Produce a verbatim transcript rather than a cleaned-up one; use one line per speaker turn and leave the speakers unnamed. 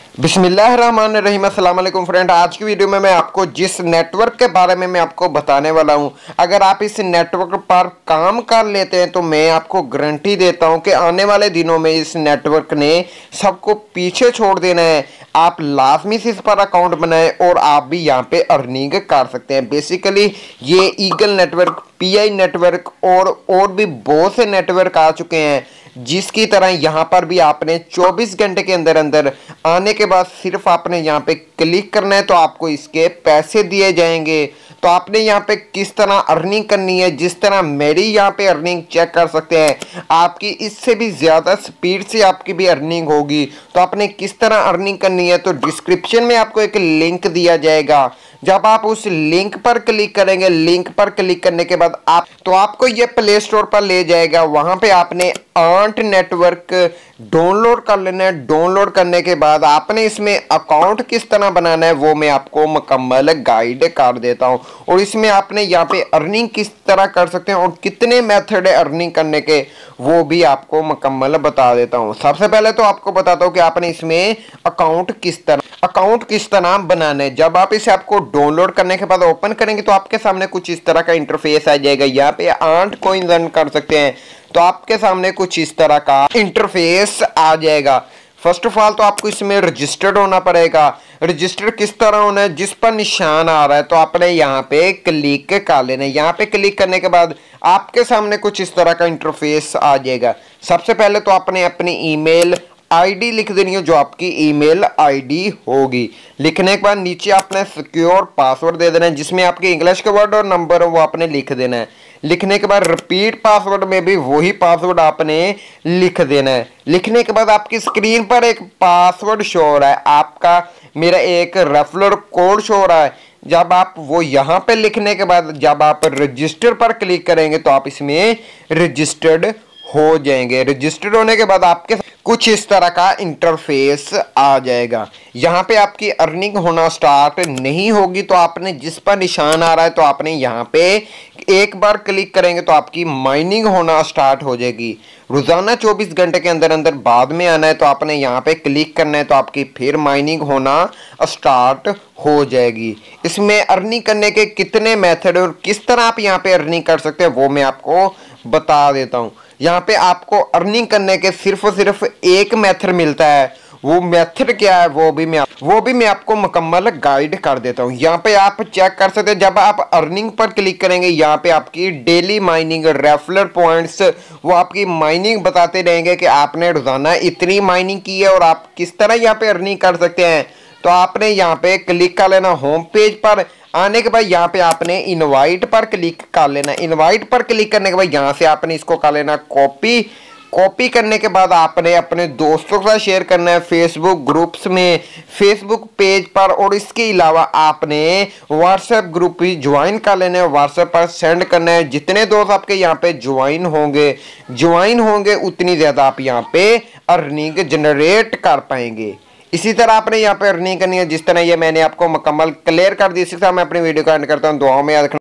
बिस्मिल्लाहिर्रहमानिर्रहीम। अस्सलाम वालेकुम फ्रेंड। आज की वीडियो में मैं आपको जिस नेटवर्क के बारे में मैं आपको बताने वाला हूं, अगर आप इस नेटवर्क पर काम कर लेते हैं तो मैं आपको गारंटी देता हूं कि आने वाले दिनों में इस नेटवर्क ने सबको पीछे छोड़ देना है। आप लाजमी से इस पर अकाउंट बनाएं और आप भी यहां पे अर्निंग कर सकते हैं। बेसिकली ये ईगल नेटवर्क, पीआई नेटवर्क और और भी बहुत से नेटवर्क आ चुके हैं, जिसकी तरह यहाँ पर भी आपने चौबीस घंटे के अंदर अंदर आने के बाद सिर्फ आपने यहाँ पे क्लिक करना है तो आपको इसके पैसे दिए जाएंगे। तो आपने यहाँ पे किस तरह अर्निंग करनी है, जिस तरह मेरी यहाँ पे अर्निंग चेक कर सकते हैं, आपकी इससे भी ज़्यादा स्पीड से आपकी भी अर्निंग होगी। तो आपने किस तरह अर्निंग करनी है, तो डिस्क्रिप्शन में आपको एक लिंक दिया जाएगा। जब आप उस लिंक पर क्लिक करेंगे, लिंक पर क्लिक करने के बाद आप तो आपको ये प्ले स्टोर पर ले जाएगा। वहां पे आपने आंट नेटवर्क डाउनलोड कर लेना है। डाउनलोड करने के बाद आपने इसमें अकाउंट किस तरह बनाना है वो मैं आपको मुकम्मल गाइड कर देता हूं, और इसमें आपने यहाँ पे अर्निंग किस तरह कर सकते हैं और कितने मेथड है अर्निंग करने के वो भी आपको मुकम्मल बता देता हूं। सबसे पहले तो आपको बताता हूं कि आपने इसमें अकाउंट किस तरह अकाउंट किस तरह बनाना है। जब आप इसे आपको डाउनलोड करने के बाद ओपन करेंगे तो आपके सामने कुछ इस तरह का इंटरफेस आ जाएगा। यहाँ पे आठ कॉइन अर्न कर सकते हैं, तो आपके सामने कुछ इस तरह का इंटरफेस आ जाएगा। फर्स्ट ऑफ ऑल तो आपको इसमें रजिस्टर्ड होना पड़ेगा। रजिस्टर किस तरह होना है, जिस पर निशान आ रहा है तो आपने यहाँ पे क्लिक कर लेना है। यहाँ पे क्लिक करने के बाद आपके सामने कुछ इस तरह का इंटरफेस आ जाएगा। सबसे पहले तो आपने अपनी ईमेल आईडी लिख देनी है, जो आपकी ईमेल आईडी होगी। लिखने के बाद नीचे आपने सिक्योर पासवर्ड दे देना है, जिसमें आपके इंग्लिश के वर्ड और नंबर वो आपने लिख देना है। लिखने के बाद रिपीट पासवर्ड में भी वही पासवर्ड आपने लिख देना है। लिखने के बाद आपकी स्क्रीन पर एक पासवर्ड शो हो रहा है, आपका मेरा एक रेफरल कोड शो हो रहा है। जब आप वो यहाँ पे लिखने के बाद जब आप रजिस्टर पर क्लिक करेंगे तो आप इसमें रजिस्टर्ड हो जाएंगे। रजिस्टर्ड होने के बाद आपके कुछ इस तरह का इंटरफेस आ जाएगा। यहाँ पे आपकी अर्निंग होना स्टार्ट नहीं होगी, तो आपने जिस पर निशान आ रहा है तो आपने यहाँ पे एक बार क्लिक करेंगे तो आपकी माइनिंग होना स्टार्ट हो जाएगी। रोजाना चौबीस घंटे के अंदर अंदर बाद में आना है तो आपने यहाँ पे क्लिक करना है तो आपकी फिर माइनिंग होना स्टार्ट हो जाएगी। इसमें अर्निंग करने के कितने मेथड और किस तरह आप यहाँ पे अर्निंग कर सकते हैं वो मैं आपको बता देता हूँ। यहाँ पे आपको अर्निंग करने के सिर्फ और सिर्फ एक मेथड मिलता है। वो मेथड क्या है वो भी मैं वो भी मैं आपको मुकम्मल गाइड कर देता हूँ। यहाँ पे आप चेक कर सकते हैं। जब आप अर्निंग पर क्लिक करेंगे यहाँ पे आपकी डेली माइनिंग, रेफरल पॉइंट्स, वो आपकी माइनिंग बताते रहेंगे कि आपने रोजाना इतनी माइनिंग की है और आप किस तरह यहाँ पे अर्निंग कर सकते हैं। तो आपने यहाँ पे क्लिक कर लेना होम पेज पर। आने के बाद यहाँ पे आपने इनवाइट पर क्लिक कर लेना। इनवाइट पर क्लिक करने के बाद यहाँ से आपने इसको कर लेना कॉपी। कॉपी करने के बाद आपने अपने दोस्तों के साथ शेयर करना है, फेसबुक ग्रुप्स में, फेसबुक पेज पर, और इसके अलावा आपने व्हाट्सएप ग्रुप भी ज्वाइन कर लेना है। व्हाट्सएप पर सेंड करना है। जितने दोस्त आपके यहाँ पे ज्वाइन होंगे ज्वाइन होंगे उतनी ज़्यादा आप यहाँ पे अर्निंग जनरेट कर पाएंगे। इसी तरह आपने यहाँ पे अर्निंग करनी है जिस तरह ये मैंने आपको मुकम्मल क्लियर कर दी। इसी तरह मैं अपनी वीडियो का एंड करता हूँ। दुआओं में याद रखना।